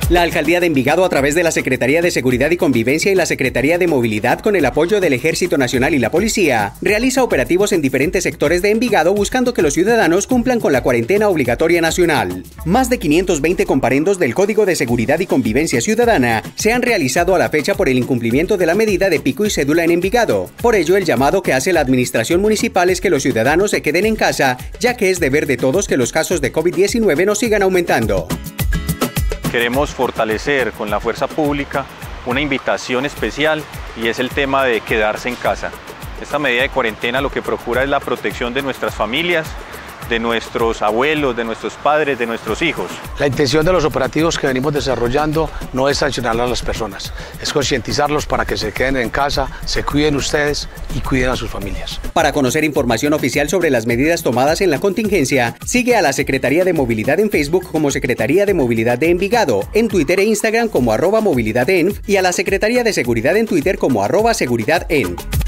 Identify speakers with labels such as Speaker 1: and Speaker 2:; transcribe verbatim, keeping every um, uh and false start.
Speaker 1: La Alcaldía de Envigado, a través de la Secretaría de Seguridad y Convivencia y la Secretaría de Movilidad, con el apoyo del Ejército Nacional y la Policía, realiza operativos en diferentes sectores de Envigado buscando que los ciudadanos cumplan con la cuarentena obligatoria nacional. Más de quinientos veinte comparendos del Código de Seguridad y Convivencia Ciudadana se han realizado a la fecha por el incumplimiento de la medida de pico y cédula en Envigado. Por ello, el llamado que hace la administración municipal es que los ciudadanos se queden en casa, ya que es deber de todos que los casos de COVID diecinueve no sigan aumentando.
Speaker 2: Queremos fortalecer con la fuerza pública una invitación especial y es el tema de quedarse en casa. Esta medida de cuarentena lo que procura es la protección de nuestras familias, de nuestros abuelos, de nuestros padres, de nuestros hijos.
Speaker 3: La intención de los operativos que venimos desarrollando no es sancionar a las personas, es concientizarlos para que se queden en casa, se cuiden ustedes y cuiden a sus familias.
Speaker 1: Para conocer información oficial sobre las medidas tomadas en la contingencia, sigue a la Secretaría de Movilidad en Facebook como Secretaría de Movilidad de Envigado, en Twitter e Instagram como arroba movilidad env y a la Secretaría de Seguridad en Twitter como arroba seguridad env.